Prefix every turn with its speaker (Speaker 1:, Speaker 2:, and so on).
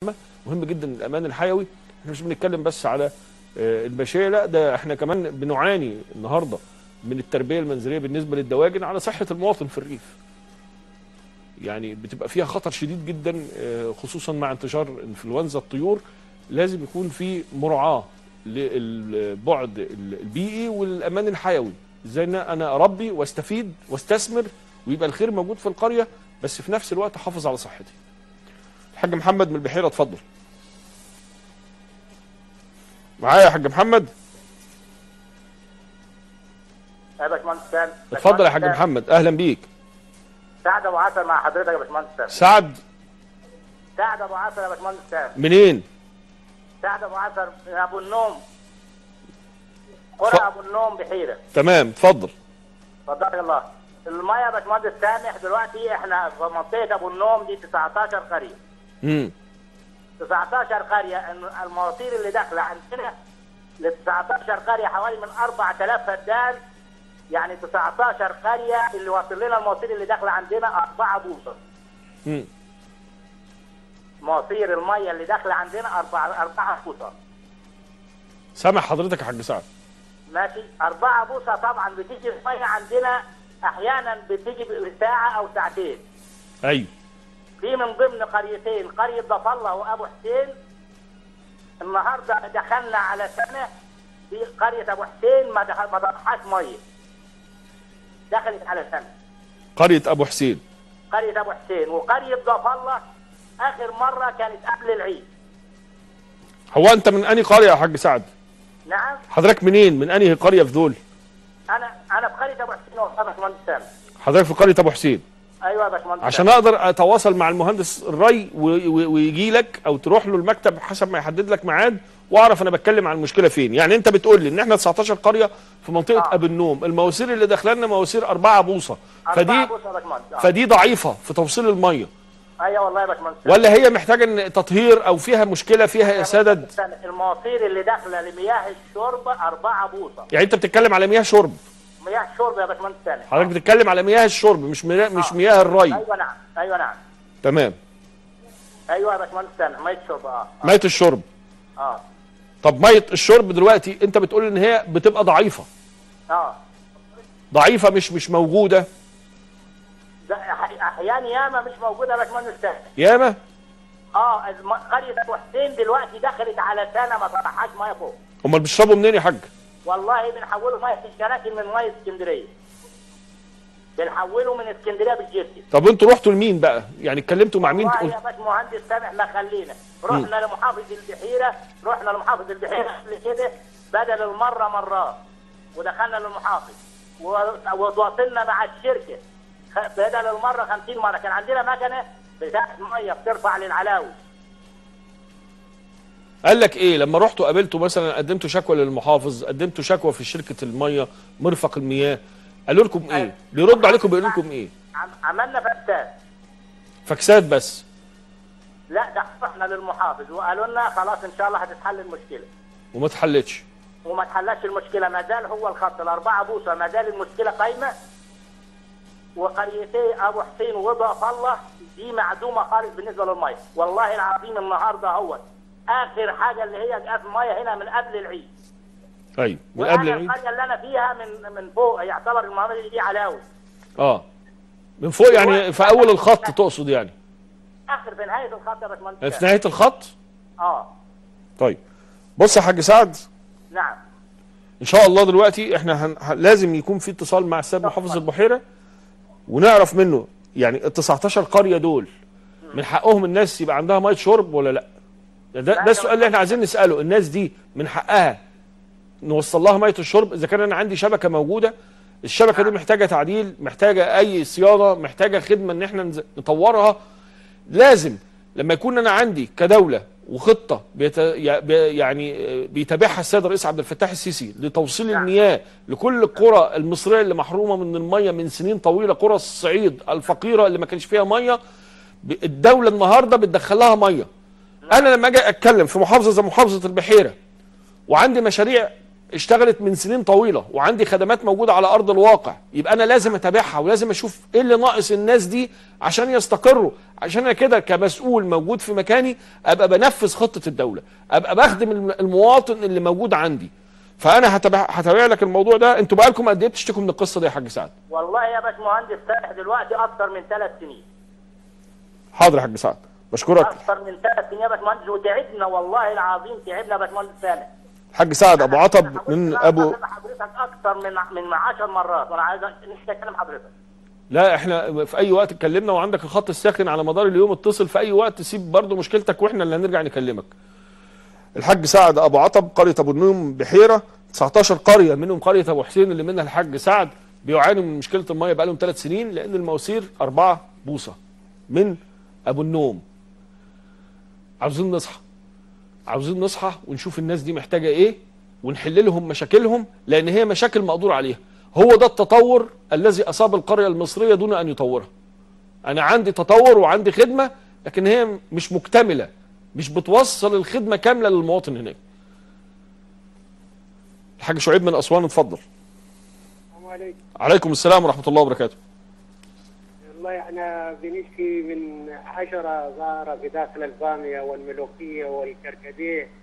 Speaker 1: مهم جدا الامان الحيوي. احنا مش بنتكلم بس على الماشيه، لا ده احنا كمان بنعاني النهارده من التربيه المنزليه بالنسبه للدواجن على صحه المواطن في الريف. يعني بتبقى فيها خطر شديد جدا، خصوصا مع انتشار انفلونزا الطيور. لازم يكون في مراعاه للبعد البيئي والامان الحيوي، ازاي انا اربي واستفيد واستثمر ويبقى الخير موجود في القريه، بس في نفس الوقت احافظ على صحتي. الحاج محمد من البحيره، اتفضل. معايا يا حاج محمد؟
Speaker 2: يا باشمهندس سامي.
Speaker 1: اتفضل يا حاج محمد، اهلا بيك.
Speaker 2: سعد ابو عسل مع حضرتك يا باشمهندس سامي.
Speaker 1: سعد
Speaker 2: ابو عسل يا باشمهندس سامي.
Speaker 1: منين؟
Speaker 2: سعد ابو عسل من ابو النوم، قرى ابو النوم بحيره.
Speaker 1: تمام، اتفضل.
Speaker 2: اتفضل الله. الميه يا باشمهندس سامح دلوقتي احنا في منطقه ابو النوم دي 19 قريه. 19 قريه، المواسير اللي داخله عندنا ل 19 قريه حوالي من 4000 فدان، يعني 19 قريه اللي واصل لنا المواسير اللي داخله عندنا 4 بوصه. مواسير الميه اللي داخله عندنا 4 بوصه.
Speaker 1: سامع حضرتك يا حاج سعد.
Speaker 2: ماشي، 4 بوصه. طبعا بتيجي الميه عندنا احيانا بتيجي بساعه او ساعتين.
Speaker 1: ايوه. في
Speaker 2: من ضمن قريتين، قريه ضف الله وابو حسين، النهارده دخلنا على سنه في قريه ابو حسين ما ضخهاش ميه. دخلت على سنه.
Speaker 1: قريه ابو حسين.
Speaker 2: قريه ابو حسين وقريه ضف الله اخر مره كانت قبل العيد.
Speaker 1: هو انت من انهي قريه يا حاج سعد؟
Speaker 2: نعم.
Speaker 1: حضرتك منين؟ من انهي قريه في دول؟
Speaker 2: انا في قريه ابو حسين يا باشمهندس سامي.
Speaker 1: حضرتك في قريه ابو حسين؟
Speaker 2: ايوه يا باشمهندس.
Speaker 1: عشان اقدر اتواصل مع المهندس الري ويجي لك او تروح له المكتب حسب ما يحدد لك ميعاد، واعرف انا بتكلم عن المشكله فين. يعني انت بتقول لي ان احنا 19 قريه في منطقه ابو النوم، المواسير اللي داخله لنا مواسير 4 بوصه، فدي ضعيفه في توصيل الميه.
Speaker 2: ايوه والله يا باشمهندس.
Speaker 1: ولا هي محتاجه تطهير او فيها مشكله فيها سدد؟
Speaker 2: المواسير اللي داخله لمياه الشرب 4 بوصه.
Speaker 1: يعني انت بتتكلم على مياه شرب؟
Speaker 2: مياه الشرب يا باشمهندس سامي.
Speaker 1: حضرتك بتتكلم على مياه الشرب مش مياه الري؟
Speaker 2: ايوه نعم. ايوه نعم.
Speaker 1: تمام.
Speaker 2: ايوه يا باشمهندس سامي، ميه الشرب.
Speaker 1: ميه الشرب. طب ميه الشرب دلوقتي انت بتقول ان هي بتبقى ضعيفه. ضعيفه مش موجوده.
Speaker 2: احيانا ياما مش موجوده يا باشمهندس سامي.
Speaker 1: ياما؟
Speaker 2: قريه ابو حسين دلوقتي دخلت على سنه ما طلعهاش ميه فوق.
Speaker 1: امال بيشربوا منين يا حاج؟
Speaker 2: والله بنحوله ميه الشراكن من ميه اسكندريه. بنحوله من اسكندريه بالجيركن.
Speaker 1: طب انتوا رحتوا لمين بقى؟ يعني اتكلمتوا مع مين؟
Speaker 2: والله يا باشمهندس سامح ما خلينا، رحنا لمحافظ البحيره، قبل كده بدل المره مرات، ودخلنا للمحافظ وتواصلنا مع الشركه بدل المره 50 مره. كان عندنا مكنه بتاعت ميه بترفع للعلاوي.
Speaker 1: قال لك ايه لما رحتوا قابلتوا مثلا؟ قدمتوا شكوى للمحافظ، قدمتوا شكوى في شركه الميه مرفق المياه، قالوا لكم ايه؟ بيردوا عليكم بيقولوا لكم ايه؟
Speaker 2: عملنا
Speaker 1: فاكسات بس؟
Speaker 2: لا، ده رحنا للمحافظ وقالوا لنا خلاص ان شاء الله هتتحل المشكله.
Speaker 1: وما اتحلتش؟
Speaker 2: وما اتحلتش المشكله، ما زال هو الخط ال4 بوصه ما زال المشكله قايمه. وقريتي ابو حسين وضف الله دي معدومه خالص بالنسبه للميه. والله العظيم النهارده هو اخر حاجه اللي هي جت ميه هنا من قبل العيد.
Speaker 1: ايوه من قبل العيد.
Speaker 2: القريه اللي انا فيها من فوق يعتبر المناطق دي علاوي.
Speaker 1: من فوق يعني في اول الخط تقصد يعني؟
Speaker 2: اخر في نهايه الخط يا باشمهندس.
Speaker 1: في نهايه الخط؟ طيب بص يا حاج سعد.
Speaker 2: نعم.
Speaker 1: ان شاء الله دلوقتي احنا لازم يكون في اتصال مع السيد محافظ البحيره ونعرف منه يعني ال 19 قريه دول من حقهم الناس يبقى عندها ميه شرب ولا لا؟ ده السؤال اللي احنا عايزين نساله. الناس دي من حقها نوصل لها ميه الشرب؟ اذا كان انا عندي شبكه موجوده، الشبكه دي محتاجه تعديل، محتاجه اي صيانه، محتاجه خدمه ان احنا نطورها. لازم لما يكون انا عندي كدوله وخطه يعني بيتابعها السيد الرئيس عبد الفتاح السيسي لتوصيل المياه لكل القرى المصريه اللي محرومه من الميه من سنين طويله، قرى الصعيد الفقيره اللي ما كانش فيها ميه، الدوله النهارده بتدخل لها ميه. انا لما اجي اتكلم في محافظه زي محافظه البحيره وعندي مشاريع اشتغلت من سنين طويله وعندي خدمات موجوده على ارض الواقع، يبقى انا لازم اتابعها ولازم اشوف ايه اللي ناقص الناس دي عشان يستقروا، عشان انا كده كمسؤول موجود في مكاني ابقى بنفذ خطه الدوله، ابقى بخدم المواطن اللي موجود عندي. فانا هتابع لك الموضوع ده. انتوا بقالكم قد ايه بتشتكوا من القصه دي يا حاج سعد؟
Speaker 2: والله يا باشمهندس سامح دلوقتي اكتر من 3 سنين.
Speaker 1: حاضر يا حاج سعد، بشكرك.
Speaker 2: اكتر من 3 سنين يا باشمهندس، وتعبنا والله العظيم، تعبنا يا باشمهندس سامح.
Speaker 1: حاج سعد ابو عطب من ابو
Speaker 2: حضرتك اكتر من 10 مرات وانا عايز اتكلم حضرتك.
Speaker 1: لا احنا في اي وقت اتكلمنا، وعندك الخط الساخن على مدار اليوم، اتصل في اي وقت، سيب برضو مشكلتك واحنا اللي هنرجع نكلمك. الحاج سعد ابو عطب، قريه ابو النوم بحيره، 19 قريه منهم قريه ابو حسين اللي منها الحاج سعد بيعانوا من مشكله الميه بقالهم 3 سنين، لان المواسير 4 بوصه من ابو النوم. عاوزين نصحى ونشوف الناس دي محتاجه ايه ونحل لهم مشاكلهم، لان هي مشاكل مقدور عليها. هو ده التطور الذي اصاب القريه المصريه دون ان يطورها. انا عندي تطور وعندي خدمه، لكن هي مش مكتمله، مش بتوصل الخدمه كامله للمواطن هناك. الحاج شعيب من اسوان، اتفضل.
Speaker 3: السلام عليكم.
Speaker 1: عليكم السلام ورحمه الله وبركاته.
Speaker 3: والله احنا بنشكي من حشره ظاهره في داخل الباميه والملوخيه والكركديه